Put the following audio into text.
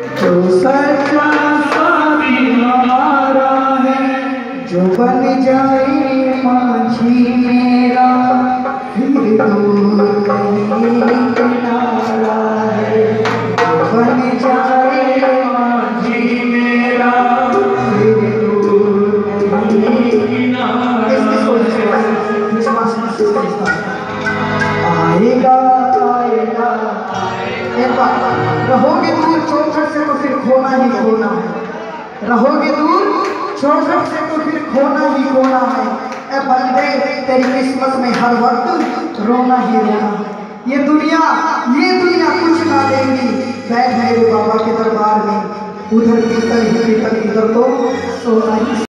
जो सच्चा स्वामी हमारा है, जो बन जाए माझी मेरा, फिर दूर नहीं किनारा है। जो बन जाए माझी मेरा, फिर दूर नहीं किनारा। आएगा आएगा एक बार, रहोगे दूर चौखट से तो फिर खोना ही खोना है। रहोगे दूर चौखट से तो फिर खोना ही खोना है। ए बंदे तेरी किस्मत में हर वक्त रोना ही रोना है। ये दुनिया कुछ ना देगी। बैठ मेरे बाबा के दरबार में, उधर पीतल ही पीतल, इधर तो सोना ही